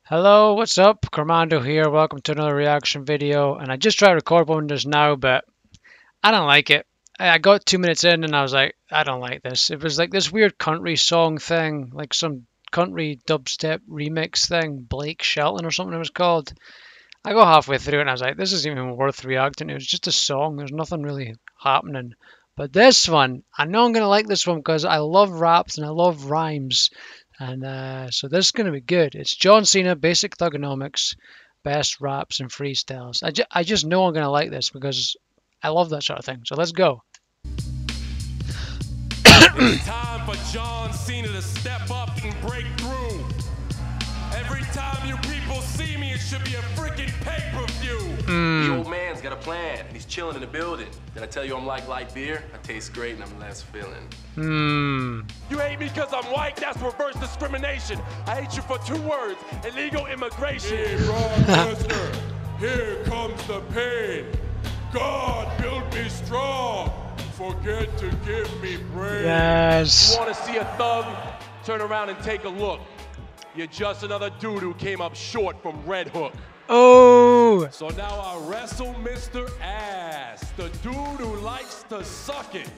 Hello, what's up? Commando here. Welcome to another reaction video. And I just tried to record one just now, but I don't like it. I got 2 minutes in and I was like, I don't like this. It was like this weird country song thing, like some country dubstep remix thing, Blake Shelton or something it was called. I got halfway through it and I was like, this isn't even worth reacting to. It's just a song. There's nothing really happening. But this one, I know I'm going to like this one because I love raps and I love rhymes. And so this is going to be good. It's John Cena, Basic Thuganomics, Best Raps and Freestyles. I just know I'm going to like this because I love that sort of thing. So let's go. It's time for John Cena to step up and break through. Every time you people see me, it should be a freaking pay-per-view. The old man's got a plan, and he's chilling in the building. Did I tell you I'm like light beer? I taste great and I'm less filling. You hate me because I'm white? That's reverse discrimination. I hate you for 2 words, illegal immigration. Hey, Brock Lesnar, here comes the pain. God built me strong. Forget to give me praise. Yes. You want to see a thug? Turn around and take a look. You're just another dude who came up short from Red Hook. Oh. So now I wrestle Mr. Ass, the dude who likes to suck it.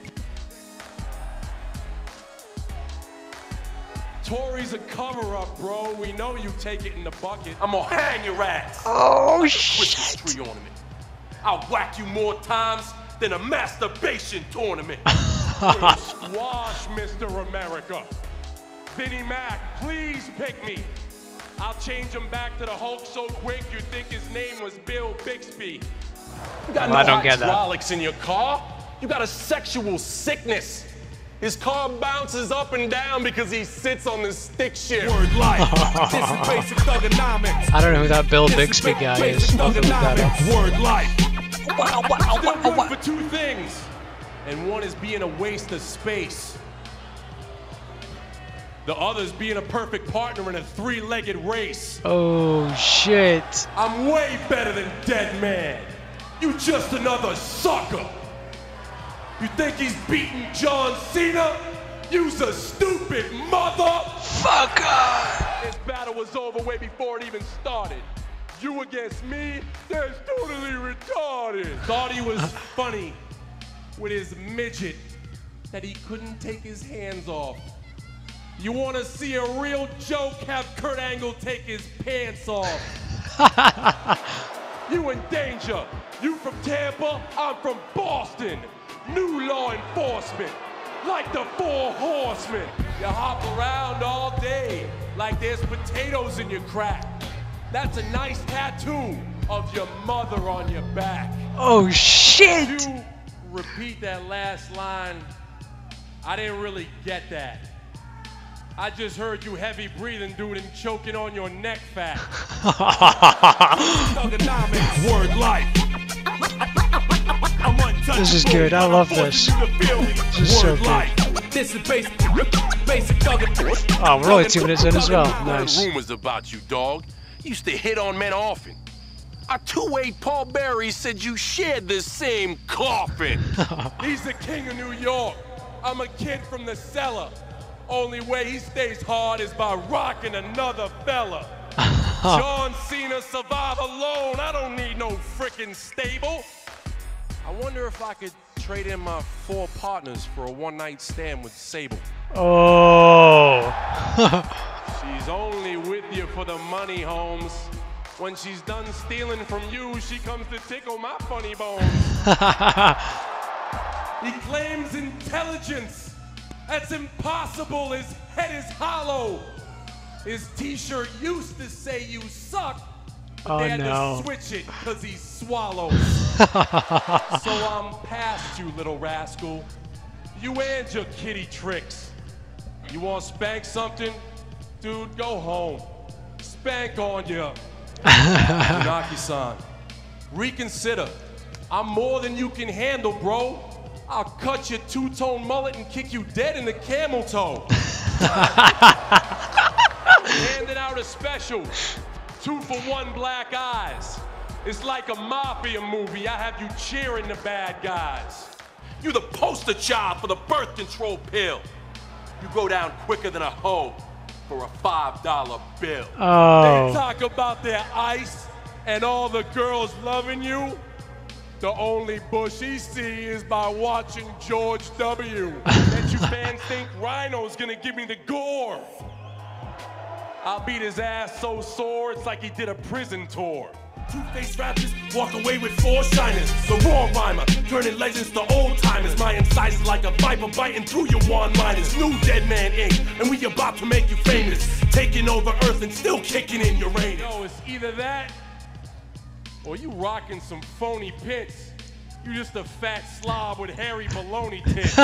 Tori's a cover-up, bro. We know you take it in the bucket. I'm gonna hang your ass. Oh, Christmas shit. tree ornament. I'll whack you more times than a masturbation tournament. Squash, Mr. America. Vinnie Mac, please pick me. I'll change him back to the Hulk so quick you think his name was Bill Bixby. You got I don't get that. hydraulics in your car. You got a sexual sickness. His car bounces up and down because he sits on the stick shift. Word life. This is basic Thuganomics. I don't know who that Bill Bixby guy is. I'll have to look that up. Word life. Still good for 2 things, and one is being a waste of space. The other's being a perfect partner in a 3-legged race. Oh, shit. I'm way better than Dead Man. You just another sucker. You think he's beating John Cena? You's a stupid Fucker. This battle was over way before it even started. You against me? That's totally retarded. Thought he was funny with his midget that he couldn't take his hands off. You want to see a real joke? Have Kurt Angle take his pants off. You in danger. You from Tampa, I'm from Boston. New law enforcement, like the 4 horsemen. You hop around all day like there's potatoes in your crack. That's a nice tattoo of your mother on your back. Oh, shit. You repeat that last line. I didn't really get that. I just heard you heavy breathing, dude, and choking on your neck fat. Thuganomics. Word life. This is good. I love this. This is so good. This is basic Thuganomics. Oh, we're only 2 minutes in as well. I heard Nice. rumors about you, dog. You used to hit on men often. Our 2-way Paul Berry said you shared the same coffin. He's the king of New York. I'm a kid from the cellar. Only way he stays hard is by rocking another fella. John Cena survive alone. I don't need no frickin' stable. I wonder if I could trade in my 4 partners for a one-night stand with Sable. Oh. She's only with you for the money, Holmes. When she's done stealing from you, she comes to tickle my funny bones. He claims intelligence. That's impossible. His head is hollow. His t-shirt used to say you suck, but they had to switch it because he swallows. So I'm past you, little rascal. You and your kitty tricks. You want to spank something? Dude, go home. Spank on you. Funaki-san, reconsider. I'm more than you can handle, bro. I'll cut your 2-tone mullet and kick you dead in the camel toe. Handing out a special. 2 for 1 black eyes. It's like a mafia movie. I have you cheering the bad guys. You the poster child for the birth control pill. You go down quicker than a hoe. for a $5 bill. Oh. They talk about their ice and all the girls loving you. The only bush he see is by watching George W. Bet you fans think Rhino's gonna give me the gore. I'll beat his ass so sore, it's like he did a prison tour. Two-faced rappers walk away with 4 shiners. The raw rhymer, turning legends to old timers. My incisors like a viper biting through your one-liners. New Dead Man Inc., and we about to make you famous. Taking over Earth and still kicking in Uranus. Yo, it's either that, or you rocking some phony pits. You just a fat slob with hairy baloney tits.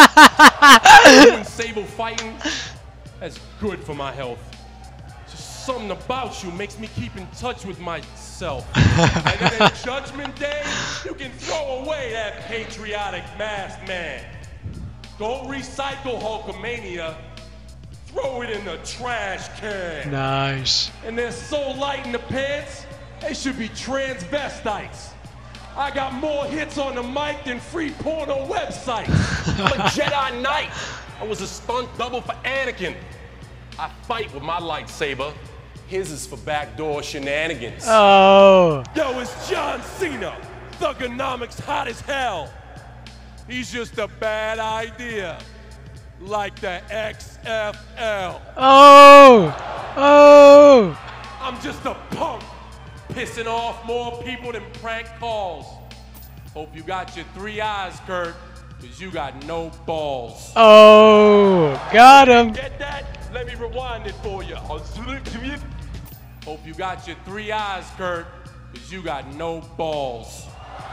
You and Sable fighting, that's good for my health. Just something about you makes me keep in touch with myself. And then at Judgment Day, you can throw away that patriotic masked man. Don't recycle Hulkamania, throw it in the trash can. Nice. And they're so light in the pants, they should be transvestites. I got more hits on the mic than free porno websites. I'm a Jedi Knight. I was a stunt double for Anakin. I fight with my lightsaber. His is for backdoor shenanigans. Oh. Yo, it's John Cena. Thuganomics hot as hell. He's just a bad idea. Like the XFL. Oh. Oh. I'm just a punk. Pissing off more people than prank calls. Hope you got your 3 eyes, Kurt, because you got no balls. Oh. Got him. Get that? Let me rewind it for you. Hope you got your 3 eyes, Kurt, because you got no balls.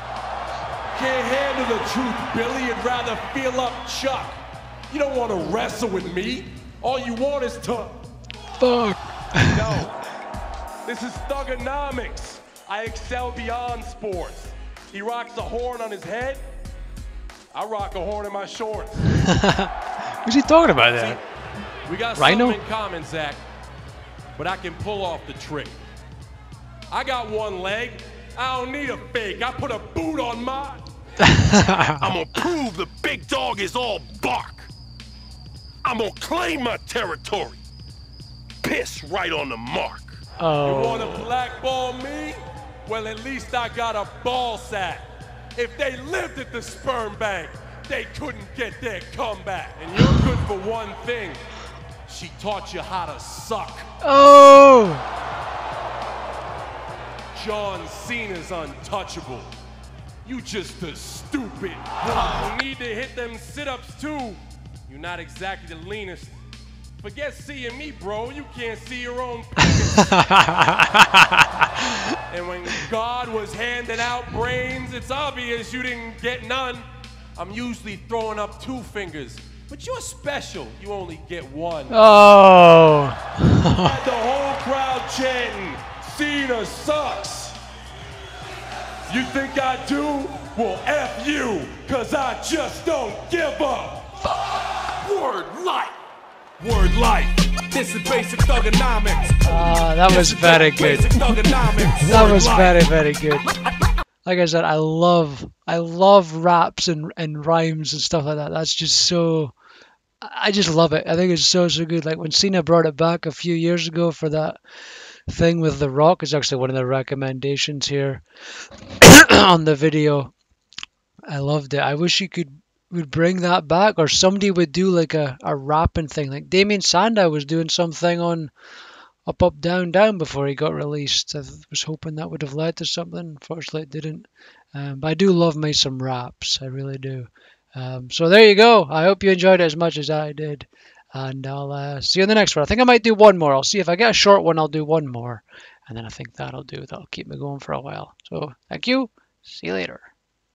Can't handle the truth, Billy. You'd rather feel up Chuck. You don't want to wrestle with me. All you want is to... Fuck. No. This is Thuganomics. I excel beyond sports. He rocks a horn on his head. I rock a horn in my shorts. Who's he talking about there? We got Rhino? something in common, Zach. But I can pull off the trick. I got 1 leg. I don't need a fake. I put a boot on mine. I'm gonna prove the big dog is all bark. I'm gonna claim my territory. Piss right on the mark. Oh. You want to blackball me? Well, at least I got a ball sack. If they lived at the sperm bank, they couldn't get their comeback. And you're good for one thing. She taught you how to suck. Oh. John Cena's untouchable. You just a stupid. You need to hit them sit-ups too. You're not exactly the leanest. Forget seeing me, bro. You can't see your own penis. And when God was handing out brains, it's obvious you didn't get none. I'm usually throwing up 2 fingers. But you're special. You only get 1. Oh. Had the whole crowd chanting, Cena sucks. You think I do? Well, F you, cause I just don't give up. Word life. Word life. This is basic Thuganomics. That was very good. That was very, very good. Like I said, I love raps and rhymes and stuff like that. That's just so, I just love it. I think it's so good. Like when Cena brought it back a few years ago for that thing with The Rock, is actually one of the recommendations here on the video. I loved it. I wish he would bring that back, or somebody would do like a rapping thing. Like Damien Sandow was doing something on Up Up Down Down before he got released. I was hoping that would have led to something. Unfortunately it didn't. But I do love me some raps. I really do. So there you go. I hope you enjoyed it as much as I did. And I'll see you in the next one. I think I might do one more. I'll see if I get a short one, I'll do one more. And then I think that'll do. That'll keep me going for a while. So thank you. See you later.